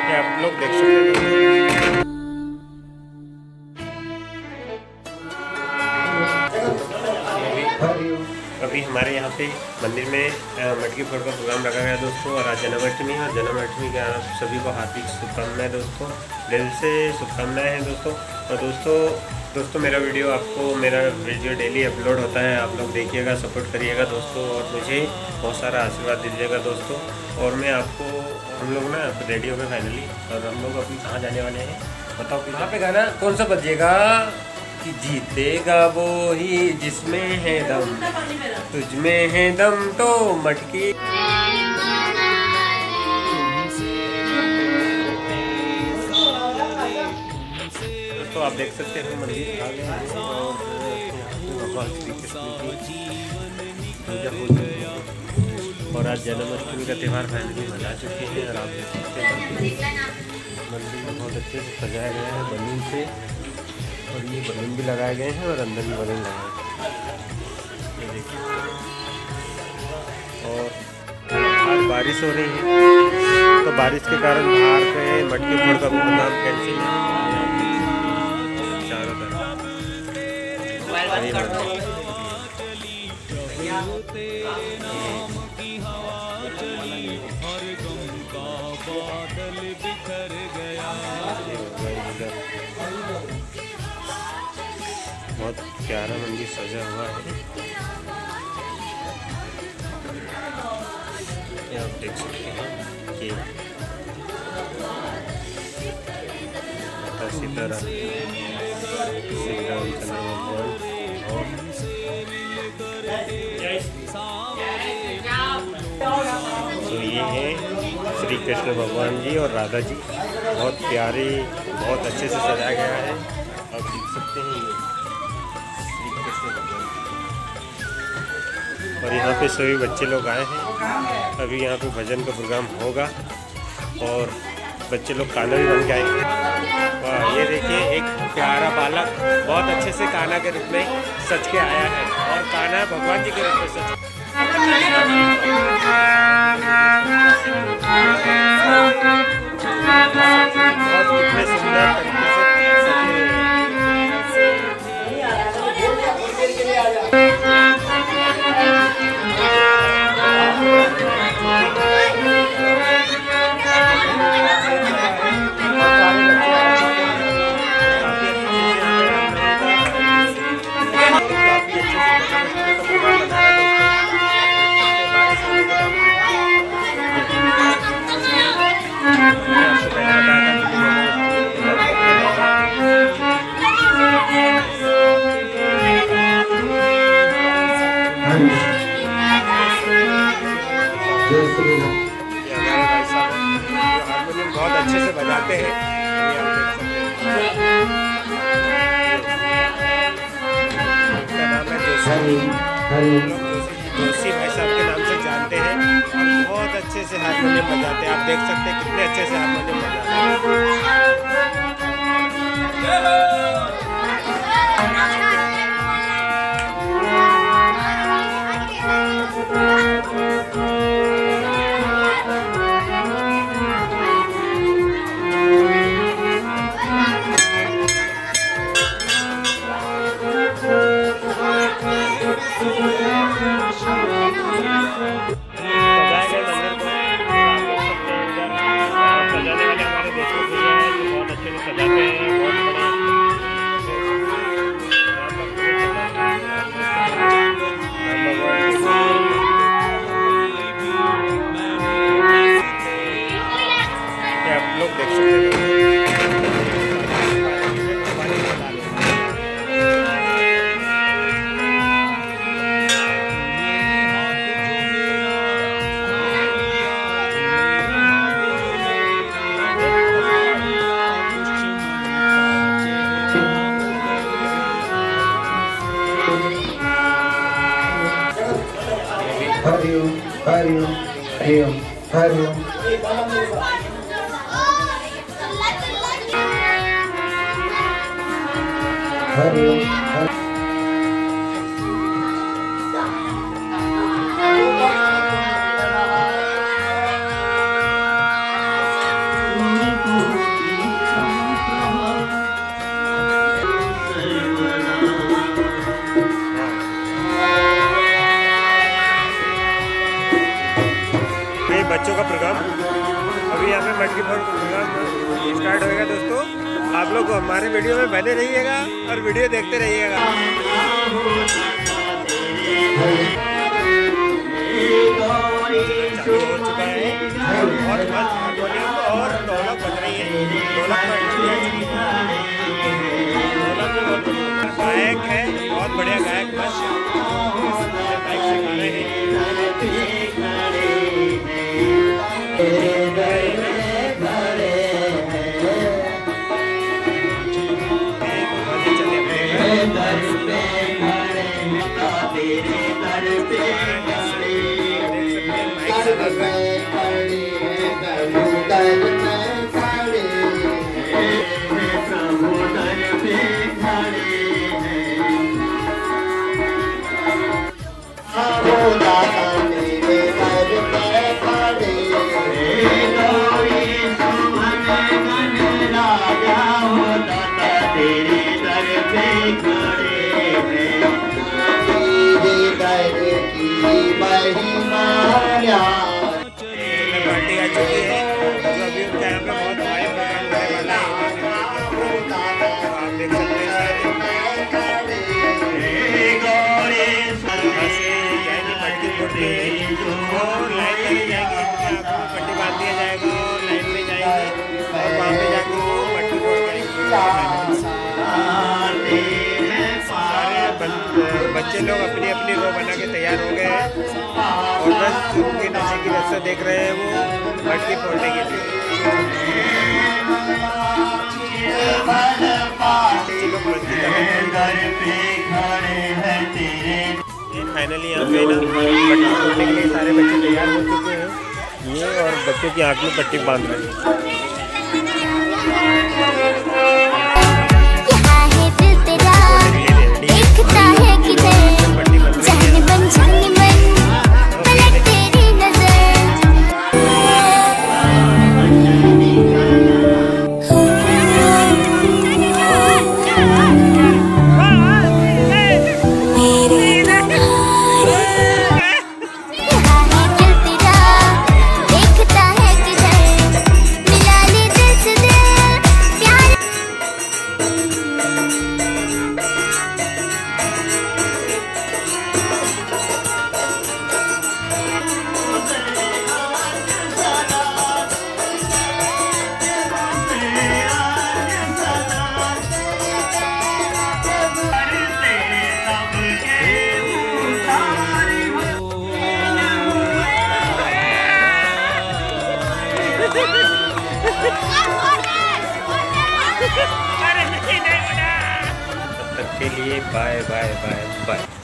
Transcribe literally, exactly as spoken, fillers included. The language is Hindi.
ये आप लोग देख सकते हैं। अभी हमारे यहाँ पे मंदिर में मटकी फोड़ का प्रोग्राम रखा गया दोस्तों, और आज जन्माष्टमी है। और जन्माष्टमी के आप सभी को हार्दिक शुभकामनाएं दोस्तों, दिल से शुभकामनाएं हैं दोस्तों। और दोस्तों दोस्तों मेरा वीडियो आपको मेरा वीडियो डेली अपलोड होता है, आप लोग देखिएगा, सपोर्ट करिएगा दोस्तों, और मुझे बहुत सारा आशीर्वाद दीजिएगा दोस्तों। और मैं आपको हम लोग ना रेडियो पे फाइनली, और हम लोग अभी कहाँ जाने वाले हैं बताओ। कहाँ पे गाना कौन सा बजेगा कि जीतेगा वो ही जिसमें है दम, तुझ में है दम तो मटकी। तो आप देख सकते हैं मंदिर आ गए हैं, और भगवान श्री कृष्ण की पूजा हो चुकी है, और आज जन्माष्टमी का त्यौहार फाइनली मना चुके हैं। और आप देख सकते हैं मंदिर में बहुत अच्छे से सजाया गया है बलून से, और ये बलून भी लगाए गए हैं, और अंदर भी बलून लगाए गए, ये देखिए। और आज बारिश हो रही है, तो बारिश के कारण बाहर पे मटकी फोड़ का प्रोग्राम कैंसिल है चारों तरफ। बहुत प्यारा मंदिर सजा हुआ है, ये आप देख सकते हैं कि माता सीताराम, श्री रामचंद्र भगवान, और तो ये है श्री कृष्ण भगवान जी और राधा जी, बहुत प्यारे, बहुत अच्छे से सजाया गया है, आप देख सकते हैं ये श्री कृष्ण भगवान। और यहाँ पे सभी बच्चे लोग आए हैं, अभी यहाँ पे भजन का प्रोग्राम होगा, और बच्चे लोग काना भी बन के आएंगे। वाह, ये देखिए एक प्यारा बालक बहुत अच्छे से काना के रूप में सज के आया है, और काना भगवान जी के रूप में सज बहुत कितने सुंदर तरीके से सजे हुए हैं। हमारे भाई साहब जो हारमोनियम बहुत अच्छे से बजाते हैं, ये आप देख सकते हैं। उनका नाम है जोशी, जोशी भाई साहब के नाम से जानते हैं, और बहुत अच्छे से हारमोनियम बजाते हैं। आप देख सकते हैं कितने अच्छे से हारमोनियम बजाते हैं। हरिओम हरिओम हरिओम हरिओम हरिओम यहाँ पे मटकी फोड़ प्रोग्राम स्टार्ट होएगा दोस्तों। आप लोग हमारे वीडियो में बने रहिएगा और वीडियो देखते रहिएगा। चालू हो चुका है और मस्त हारमोनियम और ढोलक बज रही है। ढोलक गायक है, बहुत बढ़िया गायक, मस्त बाइक से गा रहे हैं। पार्टी आ चुकी है तो अभी उनका यहाँ पे बहुत भारी प्रोग्राम होने वाला है। आप देख सकते हैं जाएंगे मटकी फोड़ के और लाइन लगी जाएगी, आपको पट्टी बांध दिया जाएगा और लाइन में जाएंगे और वहाँ पे जाके वो मटकी फोड़ करेंगे। बच्चे लोग अपनी अपनी रो बना के तैयार हो गए हैं और बस उनके नशे की रस्सा देख रहे हैं वो मटकी फोड़ने के लिए। फाइनली यहाँ पे ना मटकी फोड़ने के लिए सारे बच्चे तैयार हो चुके हैं ये, और बच्चों की आँख में पट्टी बांध रहे हैं। तब तक के लिए बाय बाय बाय बाय।